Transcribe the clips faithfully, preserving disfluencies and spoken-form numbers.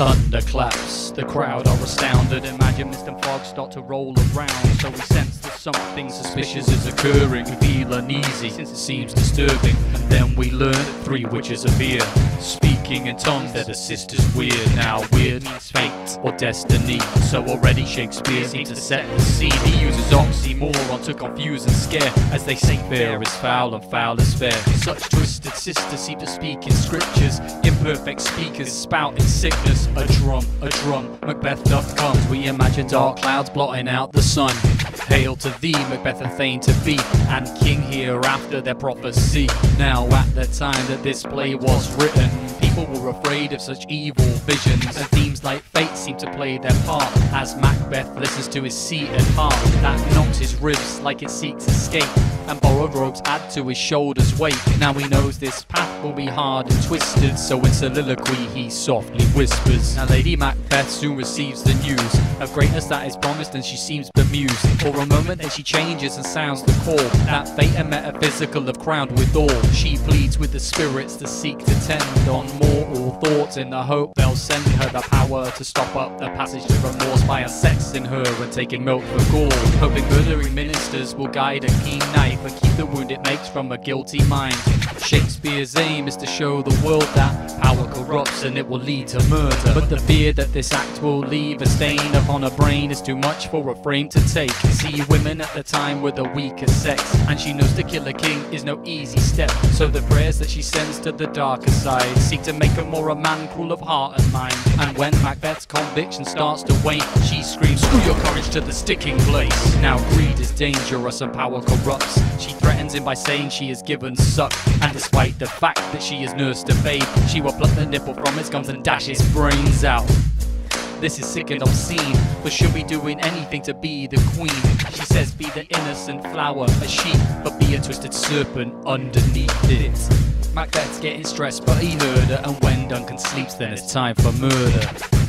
thunder claps, the crowd are astounded. Imagine Mister Fogg start to roll around, so we sense that something suspicious is occurring. We feel uneasy since it seems disturbing, and then we learn that three witches appear, speaking in tongues that the sisters weird. Now weird means fate or destiny, so already Shakespeare seems to set the scene. He uses oxymoron to confuse and scare, as they say fair is foul and foul is fair. Such twisted sisters seem to speak in scriptures, imperfect speakers spouting sickness. A drum, a drum, Macbeth doth come. We imagine dark clouds blotting out the sun. Hail to thee, Macbeth a thane to be, and king hereafter their prophecy. Now at the time that this play was written, people were afraid of such evil visions, and themes like fate seem to play their part, as Macbeth listens to his seated heart that knocks his ribs like it seeks escape, and borrowed robes add to his shoulders weight. Now he knows this path will be hard and twisted, so in soliloquy he softly whispers. Now Lady Macbeth soon receives the news of greatness that is promised, and she seems bemused. For a moment then she changes and sounds the call that fate and metaphysical have crowned with all. She pleads with the spirits to seek to tend on mortal thoughts in the hope they'll send her the power to stop up the passage to remorse by assexing her and taking milk for gall, hoping murdering ministers will guide a keen knife and keep the wound it makes from a guilty mind. Shakespeare's aim is to show the world that power corrupts and it will lead to murder, but the fear that this act will leave a stain upon her brain is too much for a frame to take. See, women at the time were the weaker sex, and she knows to kill a king is no easy step, so the prayers that she sends to the darker side seek to make her more a man cruel of heart and mind. And when Macbeth's conviction starts to wane, she screams, screw your courage to the sticking place. Now greed is dangerous and power corrupts. She threatens him by saying she is given suck, and despite the fact that she has nursed a babe, she will pluck the nipple from his gums and dash his brains out. This is sick and obscene, but she'll be doing anything to be the queen. She says be the innocent flower, a sheep, but be a twisted serpent underneath it. Macbeth's getting stressed, but he heard her, and when Duncan sleeps then it's time for murder.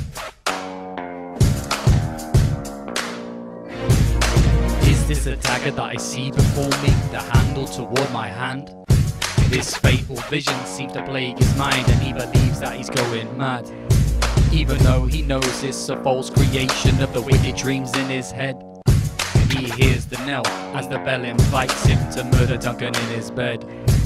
Is this a dagger that I see before me, the handle toward my hand? This fatal vision seems to plague his mind, and he believes that he's going mad, even though he knows it's a false creation of the wicked dreams in his head. He hears the knell as the bell invites him to murder Duncan in his bed.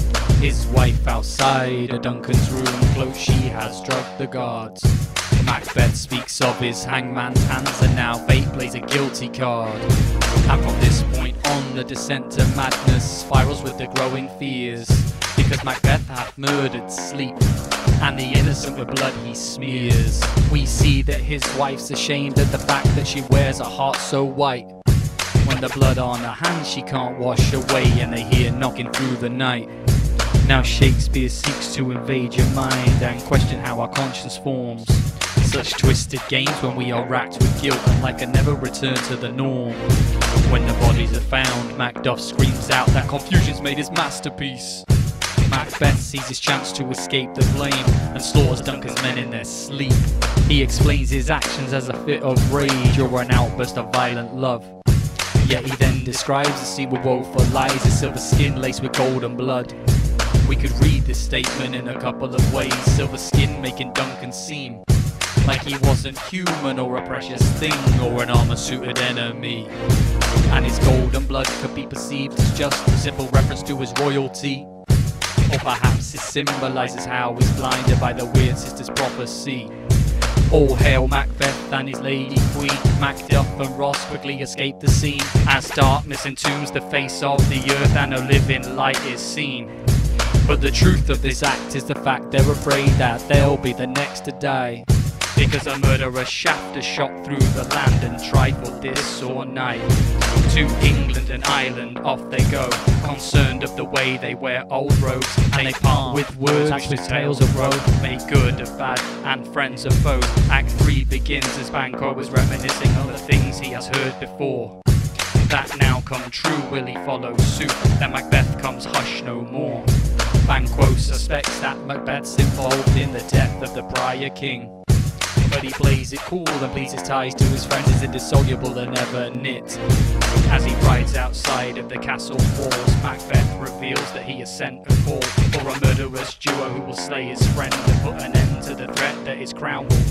His wife outside of Duncan's room, close she has drugged the guards. Macbeth speaks of his hangman's hands, and now fate plays a guilty card. And from this point on the descent to madness spirals with the growing fears, because Macbeth hath murdered sleep, and the innocent with blood he smears. We see that his wife's ashamed at the fact that she wears a heart so white, when the blood on her hands she can't wash away, and they hear knocking through the night. Now Shakespeare seeks to invade your mind and question how our conscience forms. Such twisted games when we are racked with guilt, and life can never return to the norm. When the bodies are found, Macduff screams out that confusion's made his masterpiece. Macbeth sees his chance to escape the blame and slaughters Duncan's men in their sleep. He explains his actions as a fit of rage or an outburst of violent love. Yet he then describes the scene with woeful lies, his silver skin laced with golden blood. We could read this statement in a couple of ways. Silver skin making Duncan seem like he wasn't human or a precious thing or an armor-suited enemy, and his golden blood could be perceived as just a simple reference to his royalty. Or perhaps it symbolises how he's blinded by the weird sister's prophecy. All hail Macbeth and his lady queen. Macduff and Ross quickly escape the scene, as darkness entombs the face of the earth and no living light is seen. But the truth of this act is the fact they're afraid that they'll be the next to die, because a murderous shaft is shot through the land and trifled this or night. To England and Ireland off they go, concerned of the way they wear old robes, and they part with words which with tales of woe, make good of bad and friends of foes. Act three begins as Banquo is reminiscing of the things he has heard before that now come true. Will he follow suit? Then Macbeth comes, hush no more. Banquo suspects that Macbeth's involved in the death of the prior king, but he plays it cool and pleads his ties to his friends is indissoluble and never knit. As he rides outside of the castle walls, Macbeth reveals that he has sent a call for a murderous duo who will slay his friend and put an end to the threat that his crown will fall.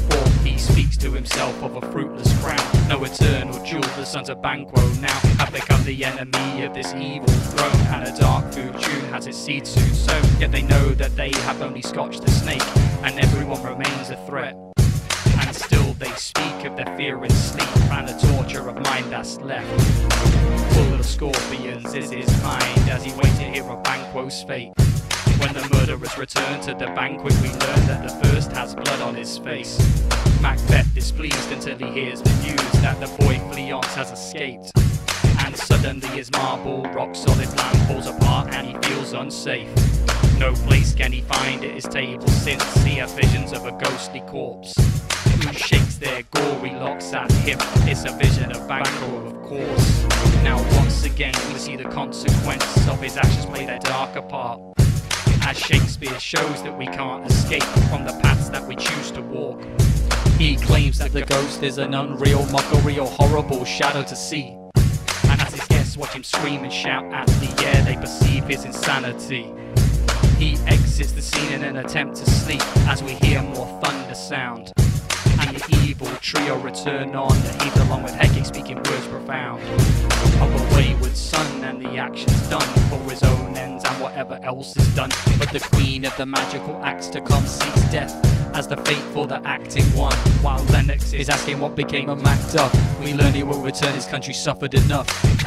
He speaks to himself of a fruitless crown, no eternal jewel. The sons of Banquo now have become the enemy of this evil throne, and a dark fortune has its seed soon sown. Yet they know that they have only scotched the snake, and everyone remains a threat. And still they speak of their fear in sleep, and the torture of mind that's left. Full of scorpions is his mind, as he waits to hear of Banquo's fate. When the murderers return to the banquet, we learn that the first has blood on his face. Macbeth is pleased until he hears the news that the boy Fleance has escaped. And suddenly his marble, rock-solid plan falls apart and he feels unsafe. No place can he find at his table, since he has visions of a ghostly corpse who shakes their gory locks at him. It's a vision of Banquo, of course. Now once again we see the consequence of his actions play their darker part, as Shakespeare shows that we can't escape from the paths that we choose to walk. He claims that the ghost is an unreal mockery or horrible shadow to see, and as his guests watch him scream and shout at the air, they perceive his insanity. He exits the scene in an attempt to sleep, as we hear more thunder sound, and the evil trio return on the heath along with Hecate speaking words profound of a wayward son, and the actions done for his own ends and whatever else is done. But the queen of the magical acts to come seeks death as the fate for the acting one, while Lennox is asking what became of Macduff. We learn he will return, his country suffered enough.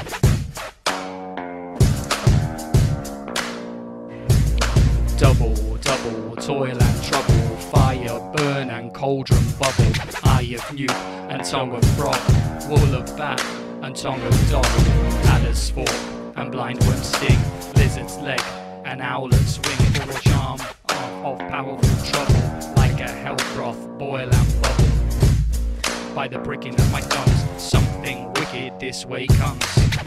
Double, double, toil and trouble, fire, burn and cauldron bubble, eye of newt and tongue of frog, wool of bat and tongue of dog, adder's fork and blind worm sting, lizard's leg and owlet's wing, for a charm of, of powerful trouble, like a hell broth, boil and bubble. By the pricking of my thumbs, something wicked this way comes.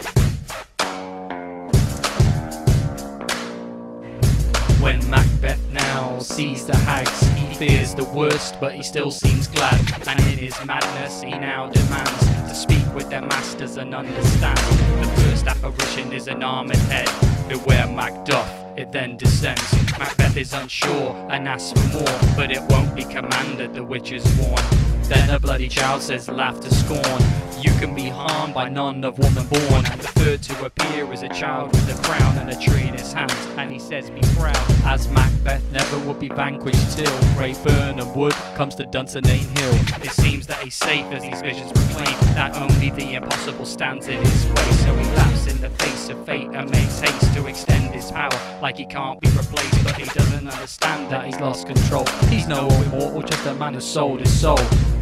When Macbeth now sees the hags, he fears the worst, but he still seems glad, and in his madness he now demands to speak with their masters and understand. The first apparition is an armoured head, beware Macduff, it then descends. Macbeth is unsure and asks for more, but it won't be commanded, the witch is warned. Then a bloody child says, laugh to scorn, you can be harmed by none of woman born. And the third to appear is a child with a crown and a tree in his hands, and he says be proud, as Macbeth never would be vanquished till Great Burnham Wood comes to Dunsinane Hill. It seems that he's safe as these visions proclaim that only the impossible stands in his way. So he laughs in the face of fate and makes haste to extend his power, like he can't be replaced, but he doesn't understand that he's lost control. He's no immortal, just a man who sold his soul.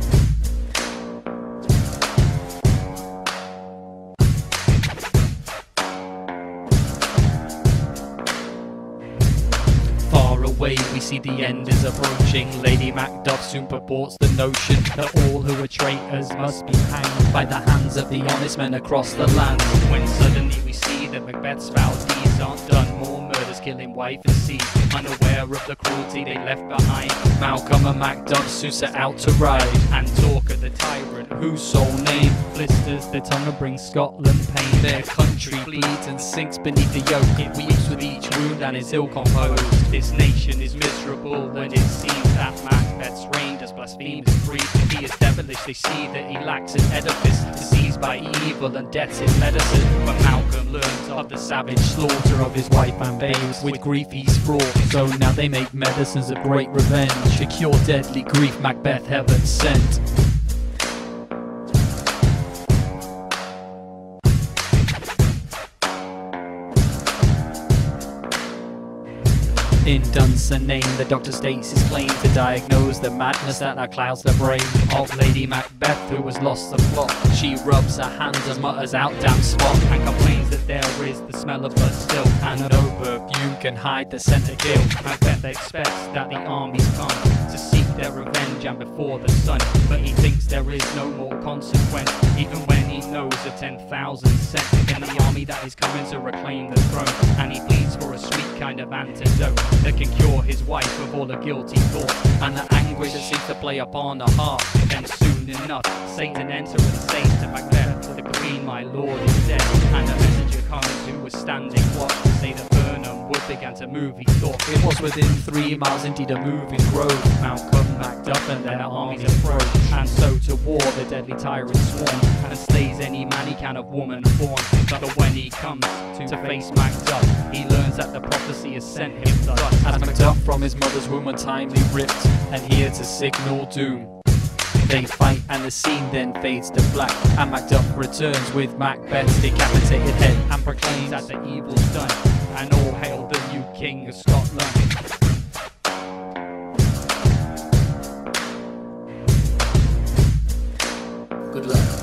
Away, we see the end is approaching. Lady Macduff soon purports the notion that all who are traitors must be hanged by the hands of the honest men across the land. When suddenly we see that Macbeth's foul deeds aren't done, more murders, killing wife and seed, unaware of the cruelty they left behind. Malcolm and Macduff soon set out to ride and talk of the tyrant whose sole name blisters their tongue and brings Scotland pain. Their country bleeds and sinks beneath the yoke, it weeps with each wound and is ill composed. This nation is miserable when it seems that Macbeth's reign does blaspheme his creed. He is devilish, they see that he lacks an edifice, diseased by evil and death's his medicine. But Malcolm learns of the savage slaughter of his wife and babes, with grief he's fraught, so now they make medicines of great revenge to cure deadly grief Macbeth heaven sent. In Dunsinane, the doctor states his claim to diagnose the madness that now clouds the brain of Lady Macbeth, who has lost the plot. She rubs her hands and mutters out damn spot, and complains that there is the smell of blood still, and no perfume can hide the scent of guilt. Macbeth expects that the armies come to seek their revenge and before the sun, but he thinks there is no more consequence, even when he knows of ten thousand sent in the army that is coming to reclaim the throne. And he pleads for a sweet kind of antidote that can cure his wife of all her guilty thoughts and the anguish that seems to play upon her heart. Then soon enough, Satan enters and says to Macbeth, the queen, my lord, is dead. And a messenger comes who was standing watch to say that Burnham Wood began to move, he thought. It was within three miles, indeed a moving grove. Malcolm, Macbeth and their armies approach, and so to war the deadly tyrant sworn, and slays any man he can of woman born. But when he comes to face Macbeth, he learns that the prophecy has sent him thus. As Macbeth from his mother's womb untimely ripped, and here to signal doom, they fight and the scene then fades to black, and Macduff returns with Macbeth's decapitated head and proclaims that the evil's done, and all hail the new king of Scotland. Good luck.